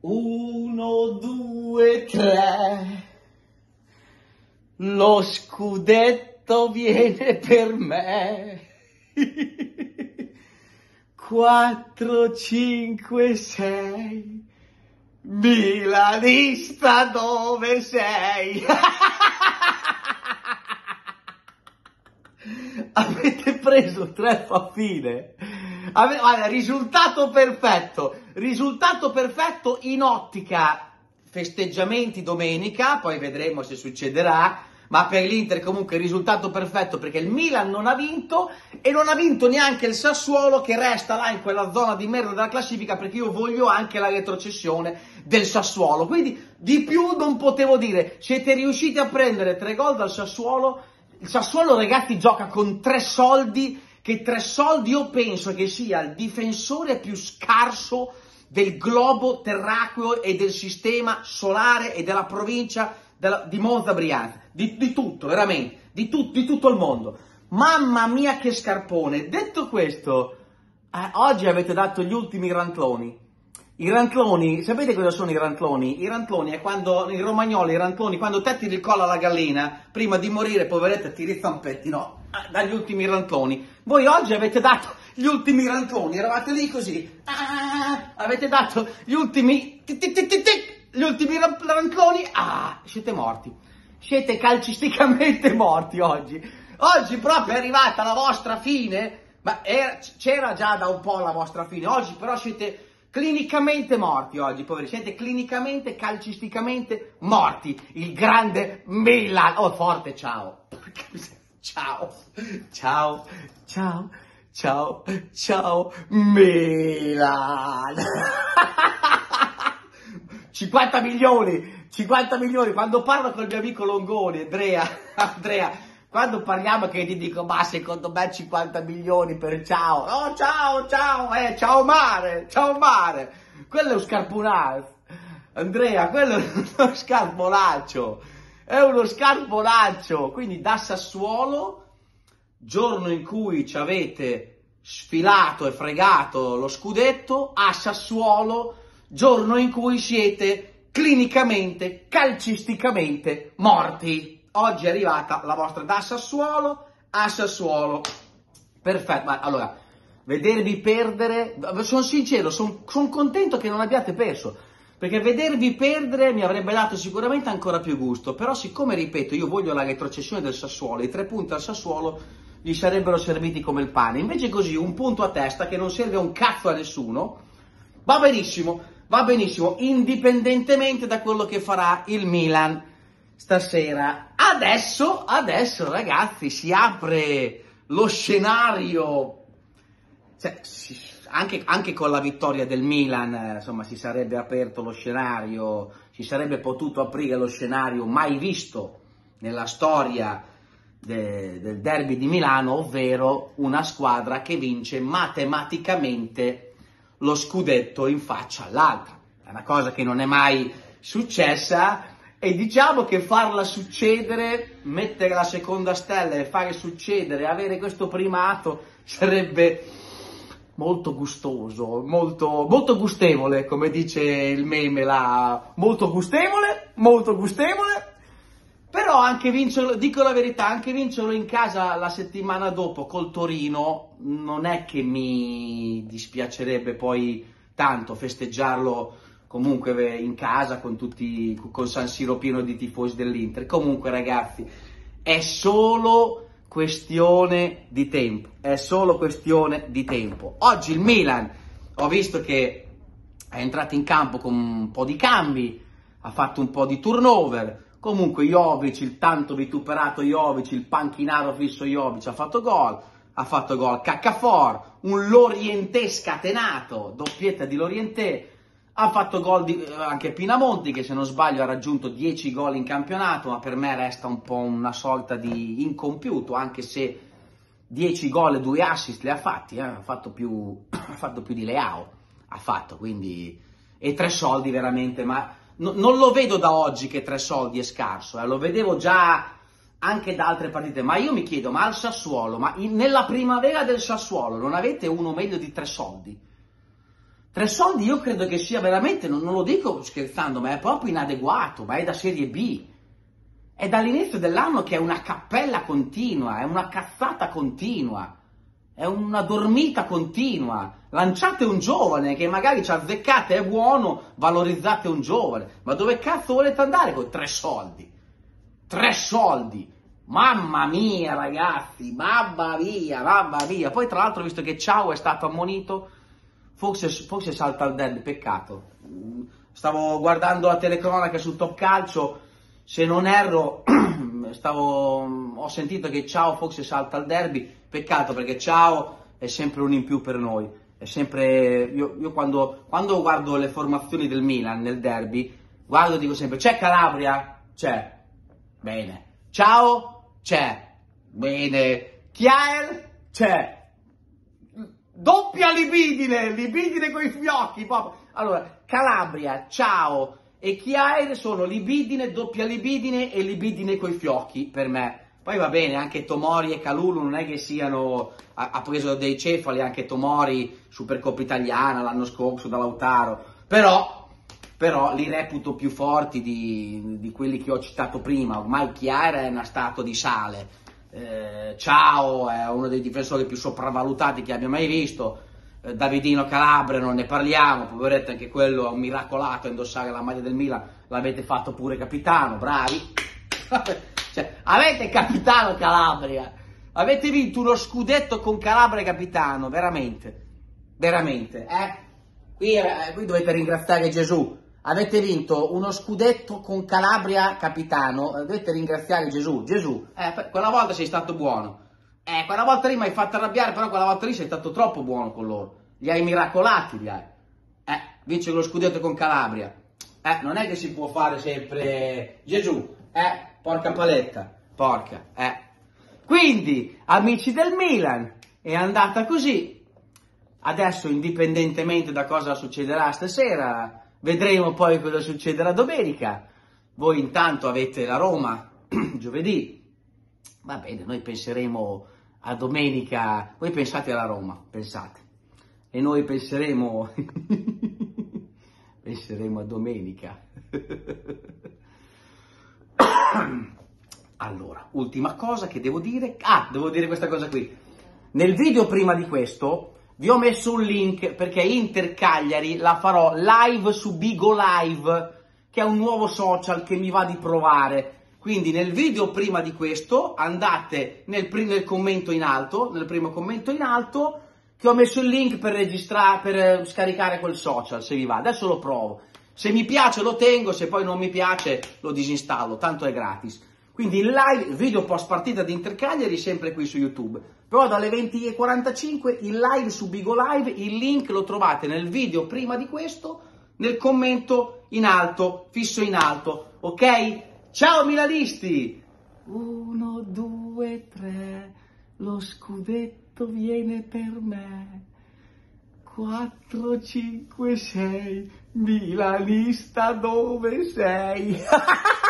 1, 2, 3. Lo scudetto viene per me. 4, 5, 6. Milanista, dove sei? Avete preso 3 faffine. Guarda, risultato perfetto in ottica festeggiamenti domenica, poi vedremo se succederà, ma per l'Inter comunque risultato perfetto perché il Milan non ha vinto e non ha vinto neanche il Sassuolo, che resta là in quella zona di merda della classifica, perché io voglio anche la retrocessione del Sassuolo, quindi di più non potevo dire. Siete riusciti a prendere 3 gol dal Sassuolo. Il Sassuolo, ragazzi, gioca con 3 soldi, che 3 soldi io penso che sia il difensore più scarso del globo terracqueo e del sistema solare e della provincia di Monza Brianza, di tutto, veramente, di tutto il mondo. Mamma mia che scarpone! Detto questo, oggi avete dato gli ultimi rantloni. I rantloni, sapete cosa sono i rantloni? I rantloni è quando, in romagnolo, i rantloni, quando te tiri il collo alla gallina, prima di morire, poveretta, tiri i zampetti, no? Dagli ultimi rantloni. Voi oggi avete dato gli ultimi rantloni, eravate lì così, avete dato gli ultimi, rantloni, siete morti. Siete calcisticamente morti oggi. Oggi proprio è arrivata la vostra fine, ma c'era già da un po' la vostra fine, oggi però siete clinicamente morti oggi, poveri, siete clinicamente, calcisticamente morti. Il grande Milan, oh forte, ciao, ciao, Milan. 50 milioni, quando parlo con il mio amico Longoni, Andrea, quando parliamo che ti dico, ma secondo me 50 milioni per ciao, oh ciao mare, quello è uno scarponazzo, Andrea, quello è uno scarponaccio, quindi da Sassuolo, giorno in cui ci avete sfilato e fregato lo scudetto, a Sassuolo, giorno in cui siete clinicamente, calcisticamente morti. Oggi è arrivata la vostra da Sassuolo a Sassuolo. Perfetto. Ma allora, vedervi perdere, sono sincero, sono contento che non abbiate perso, perché vedervi perdere mi avrebbe dato sicuramente ancora più gusto. Però siccome, ripeto, io voglio la retrocessione del Sassuolo, i 3 punti al Sassuolo gli sarebbero serviti come il pane. Invece così, un punto a testa che non serve a un cazzo a nessuno, va benissimo, indipendentemente da quello che farà il Milan stasera. Adesso ragazzi, si apre lo scenario, cioè, anche con la vittoria del Milan, insomma, si sarebbe aperto lo scenario, si sarebbe potuto aprire lo scenario mai visto nella storia del derby di Milano, ovvero una squadra che vince matematicamente lo scudetto in faccia all'altra. È una cosa che non è mai successa, e diciamo che farla succedere, mettere la seconda stella e fare succedere, avere questo primato, sarebbe molto gustoso, molto gustevole, come dice il meme là, molto gustevole, però anche vincerlo, dico la verità, anche vincerlo in casa la settimana dopo col Torino, non è che mi dispiacerebbe poi tanto festeggiarlo comunque in casa con San Siro pieno di tifosi dell'Inter. Comunque ragazzi, è solo questione di tempo, Oggi il Milan, ho visto che è entrato in campo con un po' di cambi, ha fatto un po' di turnover. Comunque Jovic, il tanto vituperato Jovic, il panchinaro fisso Jovic, ha fatto gol Cacafor, un Lorientè scatenato, doppietta di Lorientè. Ha fatto gol anche Pinamonti, che se non sbaglio ha raggiunto 10 gol in campionato, ma per me resta un po' una sorta di incompiuto, anche se 10 gol e 2 assist li ha fatti, ha fatto più di Leao, quindi, e 3 soldi veramente, ma non lo vedo da oggi che 3 soldi è scarso, lo vedevo già anche da altre partite, ma io mi chiedo, ma al Sassuolo, nella primavera del Sassuolo non avete uno meglio di 3 soldi? 3 soldi io credo che sia veramente, non lo dico scherzando, ma è proprio inadeguato, ma è da Serie B. È dall'inizio dell'anno che è una cappella continua, è una cazzata continua, è una dormita continua. Lanciate un giovane che magari ci azzeccate, è buono, valorizzate un giovane. Ma dove cazzo volete andare con 3 soldi? 3 soldi! Mamma mia ragazzi, mamma mia. Poi tra l'altro, visto che Ciao è stato ammonito, forse salta il derby, peccato. Stavo guardando la telecronaca su Top Calcio, se non erro, ho sentito che Ciao forse salta il derby, peccato perché Ciao è sempre un in più per noi. È sempre, io quando guardo le formazioni del Milan nel derby, guardo e dico sempre, c'è Calabria? C'è. Bene. Ciao? C'è. Bene. Chiael? C'è. Doppia libidine coi fiocchi proprio. Allora, Calabria, Ciao e Chiaer sono libidine, doppia libidine e libidine coi fiocchi per me. Poi va bene, anche Tomori e Kalulu non è che siano, ha preso dei cefali anche Tomori, Supercoppa Italiana l'anno scorso da Lautaro, però li reputo più forti di quelli che ho citato prima. Ormai Chiaer è una statua di sale. Ciao è uno dei difensori più sopravvalutati che abbia mai visto. Davidino Calabria non ne parliamo, poveretto, anche quello è un miracolato a indossare la maglia del Milan, l'avete fatto pure capitano, bravi. Cioè, avete capitano Calabria, avete vinto uno scudetto con Calabria capitano, veramente, qui dovete ringraziare Gesù. Avete vinto uno scudetto con Calabria capitano, dovete ringraziare Gesù. Quella volta sei stato buono. Quella volta lì mi hai fatto arrabbiare, però quella volta lì sei stato troppo buono con loro. Li hai miracolati, li hai. Vince lo scudetto con Calabria. Non è che si può fare sempre Gesù. Porca paletta. Porca. Quindi, amici del Milan, è andata così. Adesso, indipendentemente da cosa succederà stasera, vedremo poi cosa succederà domenica. Voi intanto avete la Roma giovedì. Va bene, noi penseremo a domenica. Voi pensate alla Roma, pensate. E noi penseremo a domenica. Allora, ultima cosa che devo dire. Devo dire questa cosa qui. Nel video prima di questo vi ho messo un link perché Inter Cagliari la farò live su Bigo Live, che è un nuovo social che mi va di provare. Quindi nel video prima di questo andate nel primo commento in alto, che ho messo il link per scaricare quel social, se vi va. Adesso lo provo. Se mi piace lo tengo, se poi non mi piace lo disinstallo, tanto è gratis. Quindi il live, video post partita di Inter Cagliari, sempre qui su YouTube. Però dalle 20:45 il live su Bigo Live, il link lo trovate nel video prima di questo, nel commento in alto, fisso in alto, ok? Ciao milanisti! 1, 2, 3, lo scudetto viene per me. 4, 5, 6, milanista dove sei?